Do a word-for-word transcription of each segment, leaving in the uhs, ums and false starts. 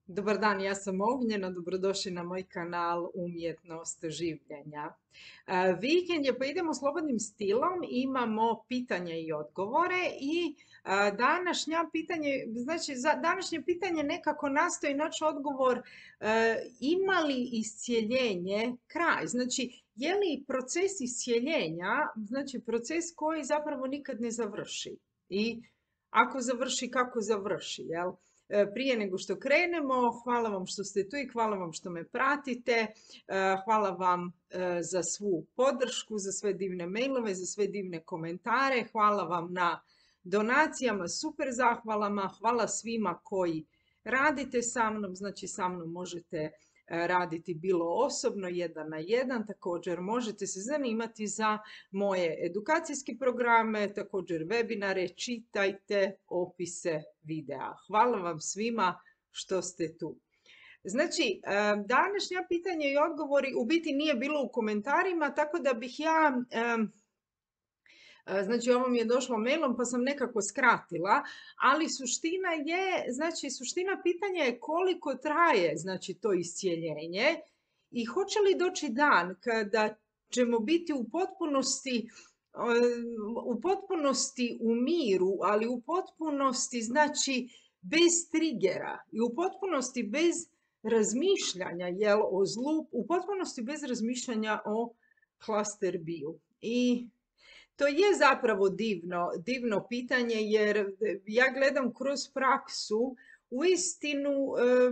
Dobar dan, ja sam Ognjena, dobrodošli na moj kanal Umjetnost življenja. E, Vikend je, pa idemo slobodnim stilom, imamo pitanja i odgovore i e, današnja pitanje, znači za današnje pitanje nekako nastoji naći odgovor e, ima li iscijeljenje kraj, znači je li proces iscijeljenja, znači proces koji zapravo nikad ne završi i ako završi, kako završi, jel? Prije nego što krenemo, hvala vam što ste tu i hvala vam što me pratite. Hvala vam za svu podršku, za sve divne mailove, za sve divne komentare. Hvala vam na donacijama, super zahvalama. Hvala svima koji radite sa mnom, znači sa mnom možete raditi bilo osobno, jedan na jedan, također možete se zanimati za moje edukacijske programe, također webinare, čitajte opise videa. Hvala vam svima što ste tu. Znači, današnja pitanja i odgovori u biti nije bilo u komentarima, tako da bih ja... Znači, ovo mi je došlo mailom pa sam nekako skratila, ali suština je, znači, suština pitanja je koliko traje, znači, to iscijeljenje i hoće li doći dan kada ćemo biti u potpunosti, u potpunosti u miru, ali u potpunosti, znači, bez trigera i u potpunosti bez razmišljanja, jel, o zlu, u potpunosti bez razmišljanja o cluster biju. I to je zapravo divno, divno pitanje jer ja gledam kroz praksu, uistinu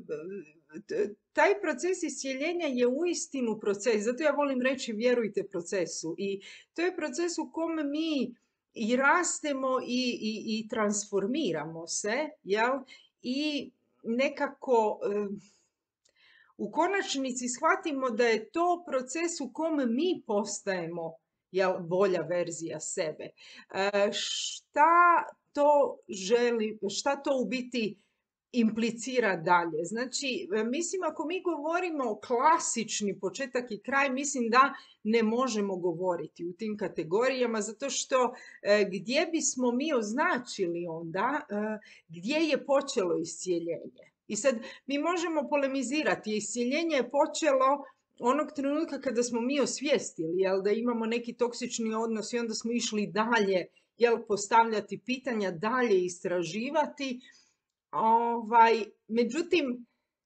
taj proces iscijeljenja je uistinu proces, zato ja volim reći vjerujte procesu i to je proces u kome mi i rastemo i, i, i transformiramo se, jel? I nekako u konačnici shvatimo da je to proces u kome mi postajemo, jel, bolja verzija sebe. E, šta to želi, šta to u biti implicira dalje? Znači, mislim, ako mi govorimo o klasični početak i kraj, mislim da ne možemo govoriti u tim kategorijama, zato što e, gdje bismo mi označili onda, e, gdje je počelo iscijeljenje? I sad mi možemo polemizirati, iscijeljenje je počelo onog trenutka kada smo mi osvijestili, jel, da imamo neki toksični odnos i onda smo išli dalje, jel, postavljati pitanja, dalje istraživati. Ovaj, međutim,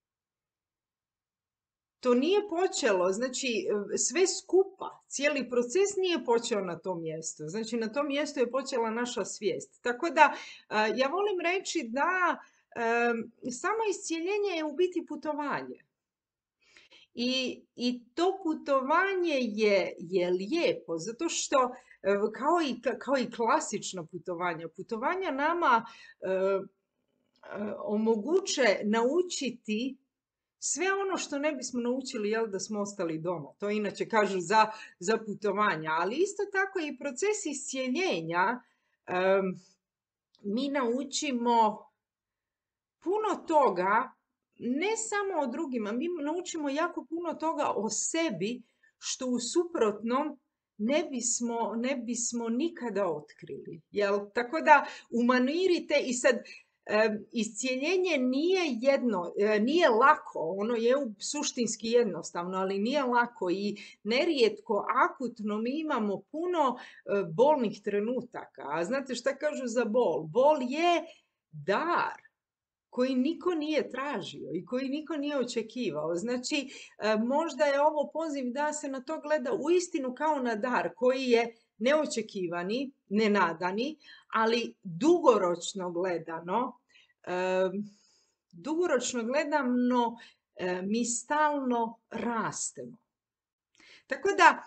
to nije počelo, znači sve skupa, cijeli proces nije počeo na tom mjestu. Znači na tom mjestu je počela naša svijest. Tako da ja volim reći da samo iscijeljenje je u biti putovanje. I, i to putovanje je, je lijepo, zato što kao i, kao i klasično putovanje, putovanja nama e, e, omoguće naučiti sve ono što ne bismo naučili, jel, da smo ostali doma. To inače kažu za, za putovanja, ali isto tako i proces iscijeljenja e, mi naučimo puno toga, ne samo o drugima, mi naučimo jako puno toga o sebi što u suprotnom ne bismo, ne bismo nikada otkrili. Jel? Tako da umanirite i sad e, iscijeljenje nije jedno, e, nije lako, ono je suštinski jednostavno, ali nije lako i nerijetko akutno mi imamo puno e, bolnih trenutaka. A znate šta kažu za bol? Bol je dar koji niko nije tražio i koji niko nije očekivao. Znači, možda je ovo poziv da se na to gleda uistinu kao na dar koji je neočekivani, nenadani, ali dugoročno gledano, dugoročno gledano mi stalno rastemo. Tako da,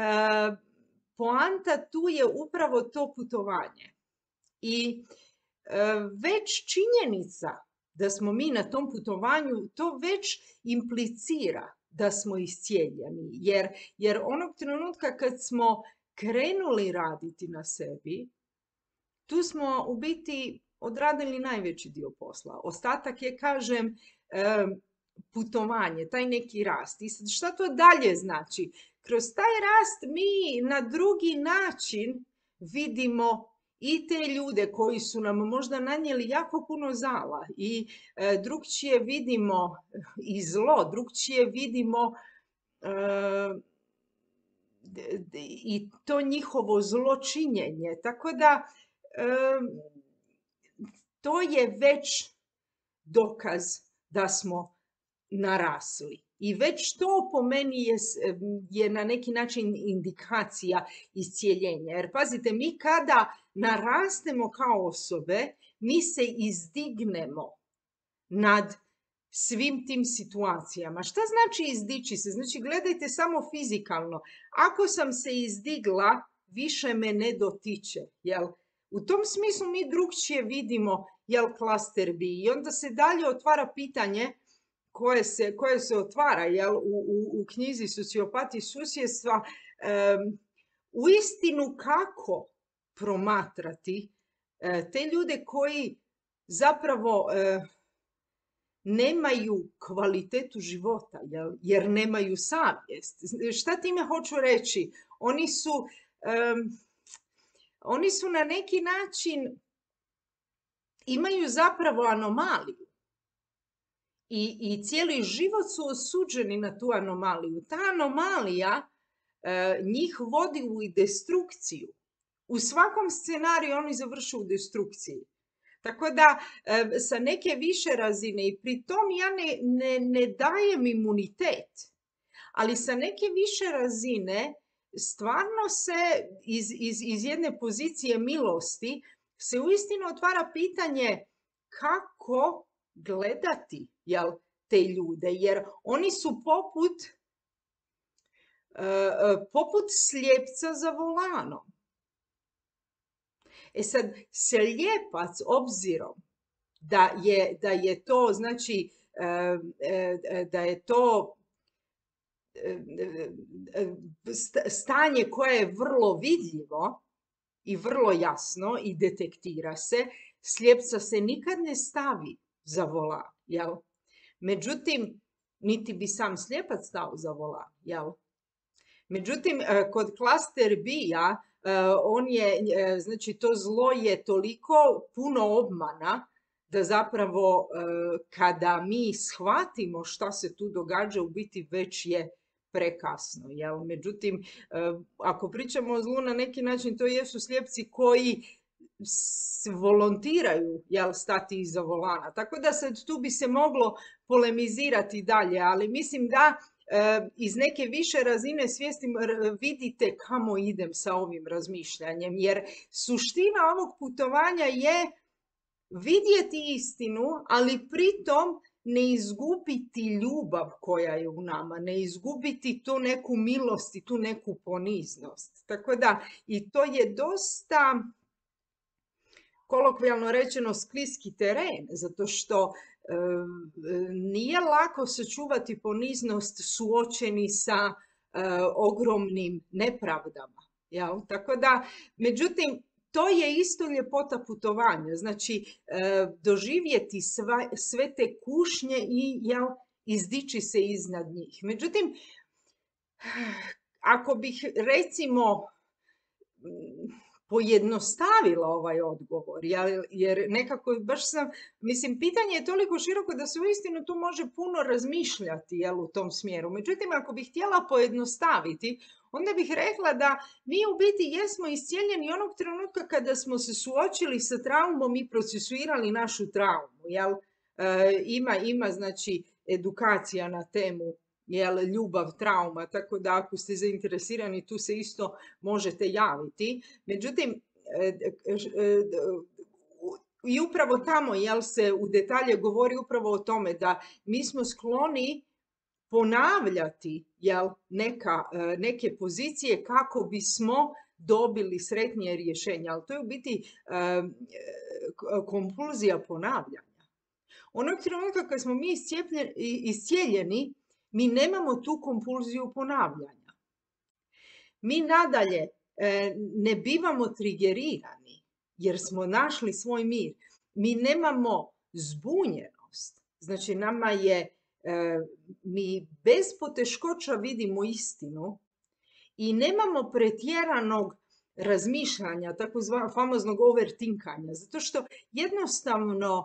poanta tu je upravo to putovanje. I već činjenica da smo mi na tom putovanju, to već implicira da smo iscijeljeni. Jer, jer onog trenutka kad smo krenuli raditi na sebi, tu smo u biti odradili najveći dio posla. Ostatak je, kažem, putovanje, taj neki rast. I sad šta to dalje znači? Kroz taj rast mi na drugi način vidimo i te ljude koji su nam možda nanijeli jako puno zala i e, drugčije vidimo i zlo, drugčije vidimo e, i to njihovo zločinjenje. Tako da e, to je već dokaz da smo narasli. I već to po meni je, je na neki način indikacija iscijeljenja. Jer pazite, mi kada narastemo kao osobe, mi se izdignemo nad svim tim situacijama. Šta znači izdići se? Znači, gledajte samo fizikalno. Ako sam se izdigla, više me ne dotiče. Jel? U tom smislu mi drugčije vidimo jel, klaster B. I onda se dalje otvara pitanje koje se, koje se otvara jel, u, u, u knjizi Sociopati susjedstva. Um, u istinu kako promatrati uh, te ljude koji zapravo uh, nemaju kvalitetu života, jel, jer nemaju savjest. Šta time hoću reći? Oni su, um, oni su na neki način, imaju zapravo anomaliju. I, i cijeli život su osuđeni na tu anomaliju. Ta anomalija e, njih vodi u destrukciju. U svakom scenariju oni završu u destrukciji. Tako da e, sa neke više razine, i pri tom ja ne, ne, ne dajem imunitet, ali sa neke više razine stvarno se iz, iz, iz jedne pozicije milosti se uistinu otvara pitanje kako gledati jel, te ljude, jer oni su poput, uh, poput slijepca za volanom. E sad, slijepac obzirom da je, da je to, znači, uh, uh, da je to stanje koje je vrlo vidljivo i vrlo jasno i detektira se, slijepca se nikad ne stavi za volan, jel? Međutim, niti bi sam slijepac stao za volan, jel? Međutim, kod klaster B-a, on je, znači to zlo je toliko puno obmana da zapravo kada mi shvatimo šta se tu događa, u biti već je prekasno, jel? Međutim, ako pričamo o zlu na neki način, to jesu slijepci koji volontiraju jel, stati iza volana. Tako da sad tu bi se moglo polemizirati dalje, ali mislim da e, iz neke više razine svijesti vidite kamo idem sa ovim razmišljanjem, jer suština ovog putovanja je vidjeti istinu, ali pritom ne izgubiti ljubav koja je u nama, ne izgubiti tu neku milost i tu neku poniznost. Tako da i to je dosta, kolokvijalno rečeno, skliski teren, zato što e, nije lako sačuvati poniznost suočeni sa e, ogromnim nepravdama. Jel? Tako da, međutim, to je isto ljepota putovanja, znači e, doživjeti sva, sve te kušnje i jel, izdići se iznad njih. Međutim, ako bih recimo pojednostavila ovaj odgovor, jer nekako baš sam, mislim, pitanje je toliko široko da se uistinu tu može puno razmišljati jel, u tom smjeru. Međutim, ako bih htjela pojednostaviti, onda bih rekla da mi u biti jesmo iscijeljeni onog trenutka kada smo se suočili sa traumom i procesuirali našu traumu. Jel? E, ima, ima, znači, edukacija na temu jel, ljubav, trauma, tako da ako ste zainteresirani tu se isto možete javiti. Međutim, e, e, i upravo tamo jel, se u detalje govori upravo o tome da mi smo skloni ponavljati jel, neka, neke pozicije kako bismo dobili sretnije rješenje, ali to je u biti e, kompulzija ponavljanja. Onog trenutka kad smo mi iscijeljeni, mi nemamo tu kompulziju ponavljanja. Mi nadalje e, ne bivamo trigerirani jer smo našli svoj mir. Mi nemamo zbunjenost. Znači nama je, e, mi bez poteškoća vidimo istinu i nemamo pretjeranog razmišljanja, takozvanog famoznog overtinkanja, zato što jednostavno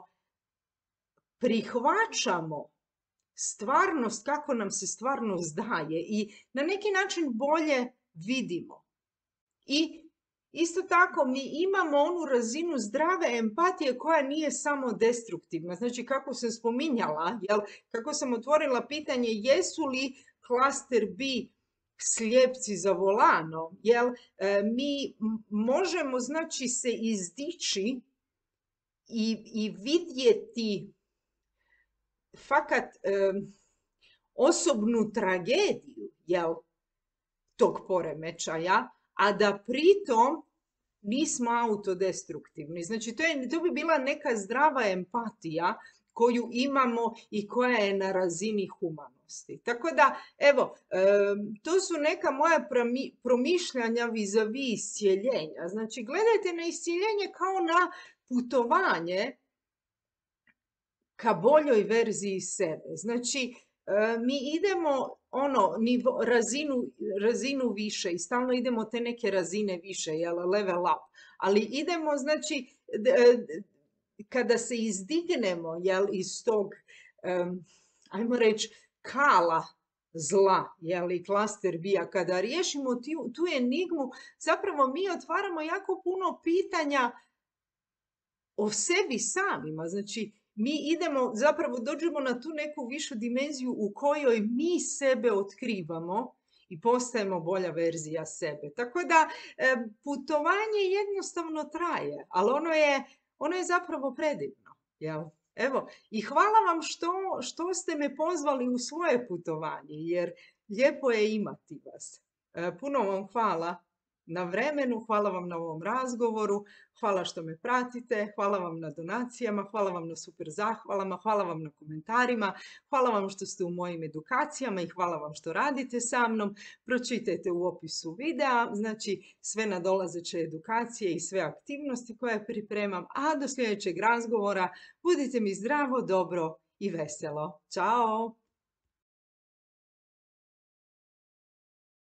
prihvaćamo stvarnost kako nam se stvarnost daje i na neki način bolje vidimo. I isto tako mi imamo onu razinu zdrave empatije koja nije samo destruktivna. Znači kako sam spominjala, jel, kako sam otvorila pitanje jesu li klaster B slijepci za volanom, jel, e, mi možemo znači se izdići i, i vidjeti fakat e, osobnu tragediju, jel, tog poremećaja, a da pritom nismo autodestruktivni. Znači, to, je, to bi bila neka zdrava empatija koju imamo i koja je na razini humanosti. Tako da, evo, e, to su neka moja promišljanja vis-a-vis iscijeljenja. Znači, gledajte na iscijeljenje kao na putovanje ka boljoj verziji sebe. Znači, mi idemo ono, nivo, razinu, razinu više i stalno idemo te neke razine više, jel, level up. Ali idemo, znači, kada se izdignemo, jel, iz tog, um, ajmo reći, kala zla, jel, i klaster bija, kada riješimo tu, tu enigmu, zapravo mi otvaramo jako puno pitanja o sebi samima. Znači, mi idemo, zapravo dođemo na tu neku višu dimenziju u kojoj mi sebe otkrivamo i postajemo bolja verzija sebe. Tako da putovanje jednostavno traje, ali ono je, ono je zapravo predivno. Jel? Evo, i hvala vam što, što ste me pozvali u svoje putovanje, jer lijepo je imati vas. Puno vam hvala na vremenu, hvala vam na ovom razgovoru, hvala što me pratite, hvala vam na donacijama, hvala vam na super zahvalama, hvala vam na komentarima, hvala vam što ste u mojim edukacijama i hvala vam što radite sa mnom. Pročitajte u opisu videa, znači sve nadolazeće edukacije i sve aktivnosti koje pripremam, a do sljedećeg razgovora budite mi zdravo, dobro i veselo. Ćao!